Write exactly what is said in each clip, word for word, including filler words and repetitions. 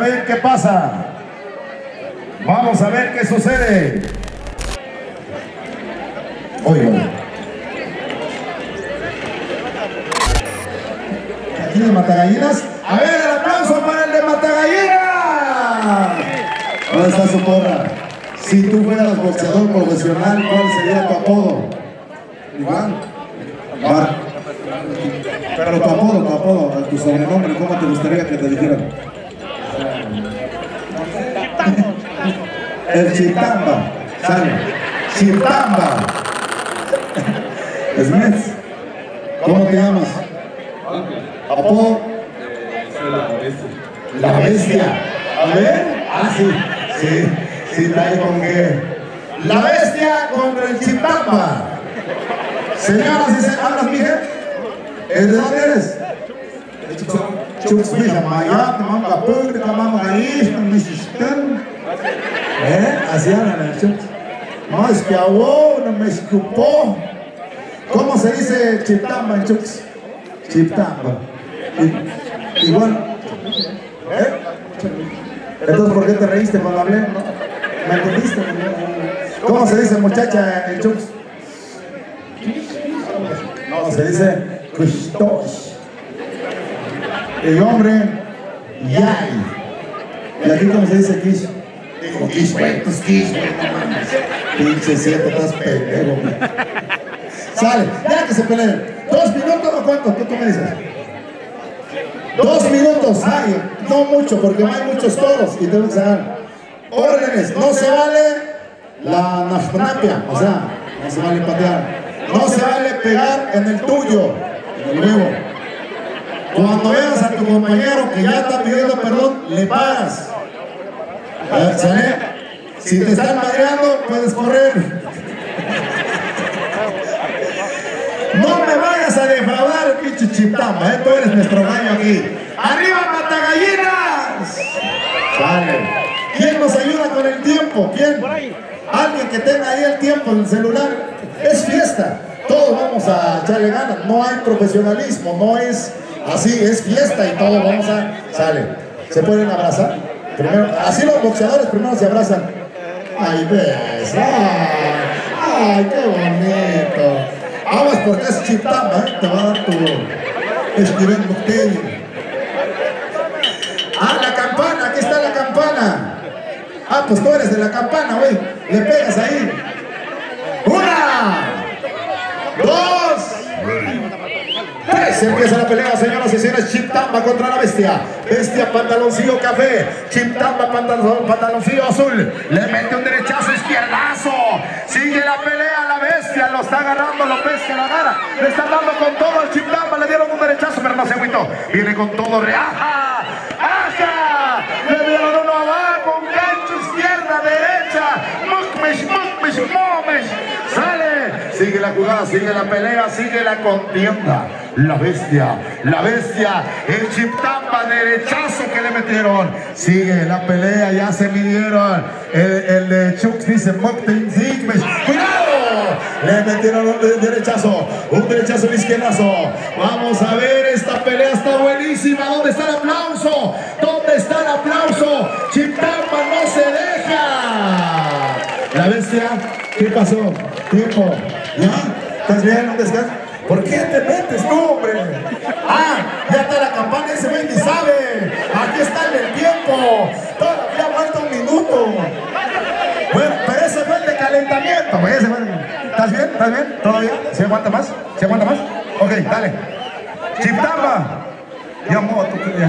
ver qué pasa. Vamos a ver qué sucede. Oigan. Aquí de Matagallinas. A ver, el aplauso para el de Matagallinas. ¿Dónde está su porra? Si tú fueras boxeador profesional, ¿cuál sería tu apodo? Igual. Bar. Pero tu apodo, tu apodo, tu sobrenombre, ¿cómo te gustaría que te dijeran? El Chiptamba. Sale. Chiptamba. Smith. ¿Cómo te llamas? Apodo. La bestia. A ver. Ah, sí. Sí. Sí, trae con que. La bestia contra el Chiptamba. Señoras y señores, ¿hablas, mija? ¿De dónde eres? Chuxmila, Mayat, Manga Pública, Manga Isla, Mexicano. ¿Eh? Así hablan el Chux. No, es que aguó, no me escupó. ¿Cómo se dice Chiptamba en Chux? Chiptamba. Igual. ¿Eh? Entonces, ¿por qué te reíste cuando hablé? ¿No? ¿Me entendiste? ¿Cómo se dice muchacha en Chux? No, se dice Kushtosh. El hombre, Yay. ¿Y aquí cómo se dice Kish? Digo, Kish, güey, tus Kish, güey, no mames. Pinche siete, estás pendejo, güey. Sale, ya que se peleen. ¿Dos minutos o cuánto? ¿Qué tú me dices? Dos minutos, ay, no mucho, porque no hay muchos toros y tenemos que dar órdenes. No se vale la nafnapia, o sea, no se vale patear. No se vale pegar en el tuyo, en el huevo. Cuando veas a tu compañero que ya está pidiendo perdón, le pagas. ¿Sale? Si te están madreando, puedes correr. No me vayas a defraudar, pinche Chiptamba, ¿eh? Tú eres nuestro gallo aquí. ¡Arriba, Matagallinas! Vale. ¿Quién nos ayuda con el tiempo? ¿Quién? Alguien que tenga ahí el tiempo en el celular. Es fiesta. Todos vamos a echarle ganas. No hay profesionalismo, no es así, es fiesta y todos vamos a... Sale. ¿Se pueden abrazar? Primero, así los boxeadores primero se abrazan. ¡Ay, ves! ¡Ay, ay qué bonito! Aguas porque es Chiptamba, ¿eh? Te va a dar tu Esquivel Boctelli. Ah, la campana, aquí está la campana. Ah, pues tú eres de la campana, güey. Le pegas ahí. ¡Una! ¡Dos! ¡Tres! Empieza la pelea, señoras y señores. Chiptamba contra la bestia. Bestia, pantaloncillo café. Chiptamba, pantalon, pantaloncillo azul. Le mete un derechazo, izquierdazo. Sigue la pelea, la bestia. Lo está agarrando, lo pesca, la agarra. Le está dando con todo al Chiptamba. Le dieron un derechazo, pero no se agüitó. Viene con todo, reaja. ¡Aja! Le dieron uno abajo, un gancho, izquierda, derecha. Mukmesh, mukmesh, momesh. Sale. Sigue la jugada, sigue la pelea, sigue la contienda. La bestia, la bestia, el Chiptamba, derechazo que le metieron. Sigue la pelea, ya se midieron. El, el de Chux dice, ¡cuidado! Le metieron un derechazo, un derechazo, un izquierdazo. Vamos a ver, esta pelea está buenísima. ¿Dónde está el aplauso? ¿Dónde está el aplauso? Chiptamba no se deja. La bestia, ¿qué pasó? Tiempo, ¿ya? ¿Estás bien? ¿Dónde estás? ¿Por qué te metes tú, hombre? Ah, ya está la campana, ese güey ni sabe. Aquí está el del tiempo. Todavía falta un minuto. Bueno, pero ese fue el de calentamiento, güey. Ese fue el... ¿Estás bien? ¿Estás bien? ¿Todavía? ¿Se aguanta más? ¿Se aguanta más? Ok, dale. Chiptamba. Ya moto, tú ya.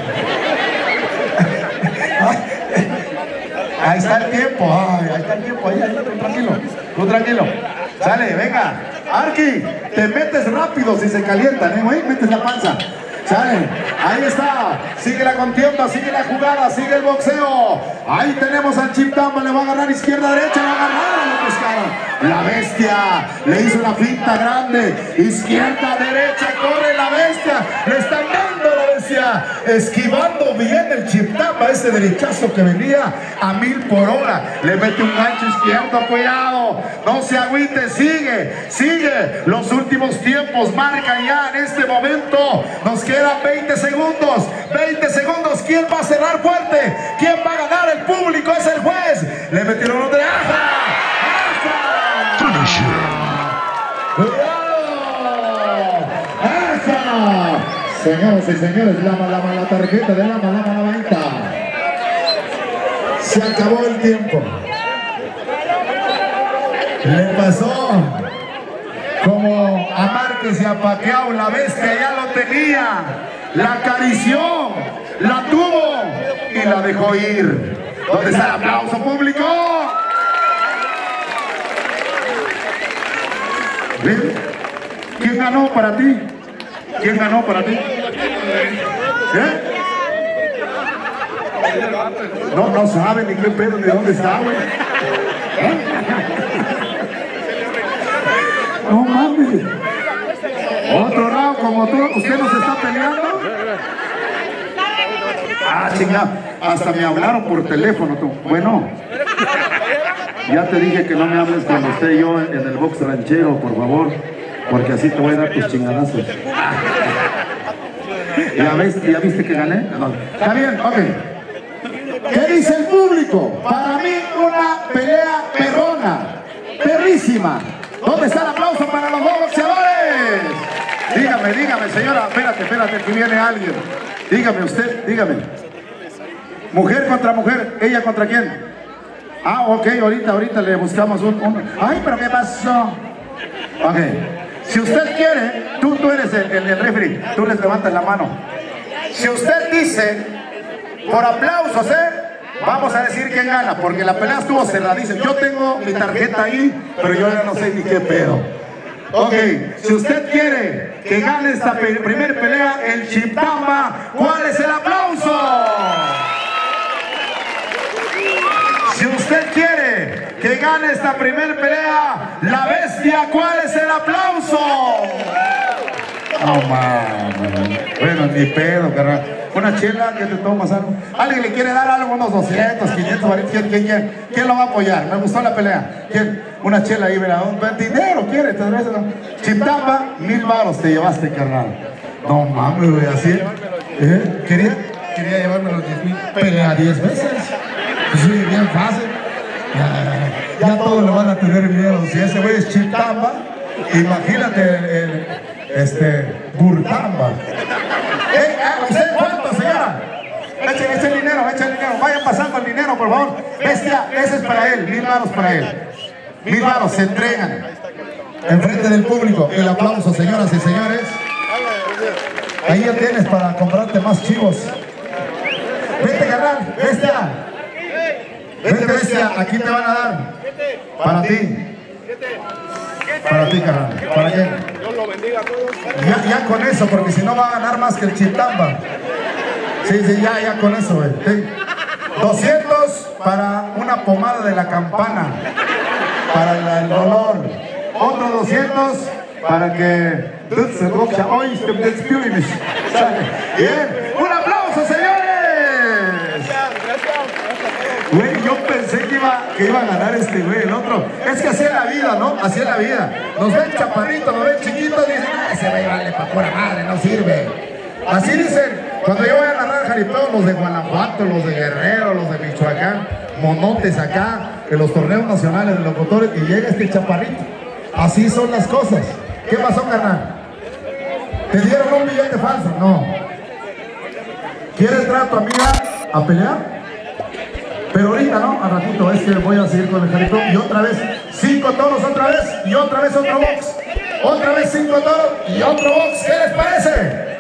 Ahí está el tiempo. Ay, ahí está el tiempo. Ahí, ahí, tú tranquilo. Tú tranquilo. Sale, venga. Arqui, te metes rápido si se calientan, ¿eh, güey? Metes la panza. Sale, ahí está. Sigue la contienda, sigue la jugada, sigue el boxeo. Ahí tenemos al Chiptamba, le va a agarrar izquierda, derecha, le va a agarrar la pescada. La bestia le hizo una finta grande. Izquierda, derecha, corre la bestia. Le están dando la bestia. venía esquivando bien el Chiptamba, ese derechazo que venía a mil por hora. Le mete un gancho izquierdo, cuidado, no se agüite, sigue, sigue. Los últimos tiempos marcan ya en este momento. Nos quedan veinte segundos, veinte segundos. ¿Quién va a cerrar fuerte? ¿Quién va a ganar? El público es el juez. Le metieron un de ¡aja! ¡Cuidado! ¡Aja! Señoras y señores, lama, lama, la tarjeta de lama, lama, la venta. Se acabó el tiempo. Le pasó como a Márquez y a Pacquiao, la bestia ya lo tenía, la acarició, la tuvo y la dejó ir. ¿Dónde está el aplauso público? ¿Ven? ¿Quién ganó para ti? ¿Quién ganó para ti? ¿Eh? No, no sabe ni qué pedo, ni dónde está, güey. ¿Eh? No mames. Otro round como tú, ¿usted nos está peleando? Ah, chingada, hasta me hablaron por teléfono tú. Bueno, ya te dije que no me hables cuando esté yo en el box ranchero, por favor, porque así te voy a dar tus chingadazos. ¿Ya ves? ¿Ya viste que gané? No. Está bien, ok. ¿Qué dice el público? Para mí una pelea perrona, perrísima. ¿Dónde está el aplauso para los dos boxeadores? Dígame, dígame, señora, espérate, espérate, que viene alguien. Dígame usted, dígame. Mujer contra mujer, ¿ella contra quién? Ah, ok, ahorita, ahorita le buscamos un... un... Ay, pero ¿qué pasó? Ok, si usted quiere, tú, tú eres el, el, el referee, tú les levantas la mano. Si usted dice, por aplausos, ¿eh? Vamos a decir quién gana, porque la pelea estuvo cerradísima. Yo tengo mi tarjeta ahí, pero yo ya no sé ni qué pedo. Ok, si usted quiere que gane esta pe primer pelea, el Chiptamba, ¿cuál es el aplauso? Si usted quiere que gane esta primer pelea, la bestia, ¿cuál es el aplauso? No mames. Bueno, ni pedo, carnal. Una chela, ¿qué te tomas algo? ¿Alguien le quiere dar algo? Unos doscientos, quinientos, ¿quién, quién, quién? ¿Quién lo va a apoyar? Me gustó la pelea. ¿Quién? Una chela ahí, mira. Un dinero, ¿quiere? Chiptamba, mil varos te llevaste, carnal. No mames, güey, así. ¿Eh? ¿Quería, quería llevarme los diez mil. Pelea diez veces. Sí, bien fácil. Ya, ya todos le van a tener miedo. Si ese güey es Chiptamba, imagínate el, el este, Burtamba. ¿Eh? ¿Usted cuánto, señora? Echen, echen dinero, echen dinero. Vayan pasando el dinero, por favor. Bestia, ese es para él. Mil varos para él. Mil varos se entregan. Enfrente del público. El aplauso, señoras y señores. Ahí ya tienes para comprarte más chivos. Vete, carnal. Bestia. Vete, bestia. Aquí te van a dar. Para ti. Para ti, carnal. ¿Para quién? Dios lo bendiga a todos. Ya, ya con eso, porque si no va a ganar más que el Chiptamba. Sí, sí, ya, ya con eso, güey. Sí. doscientos para una pomada de la campana. Para el, el dolor. Otros doscientos para que... Bien. ¡Un aplauso, señores! Güey, yo pensé que iba, que iba a ganar este güey, el otro. Es que así es la vida, ¿no? Así es la vida. Nos ven chaparritos, nos ven chiquitos, dicen, ah, ese güey vale pa' pura madre, no sirve. Así dicen, cuando yo voy a narrar jaripeo, los de Guanajuato, los de Guerrero, los de Michoacán, monotes acá, en los torneos nacionales de locutores, y llega este chaparrito. Así son las cosas. ¿Qué pasó, carnal? ¿Te dieron un billete falso? No. ¿Quieres entrar a tu amiga a pelear? Pero ahorita no, al ratito, es que voy a seguir con el jaripeo. Y otra vez, cinco toros otra vez, y otra vez otro box. Otra vez cinco toros y otro box. ¿Qué les parece?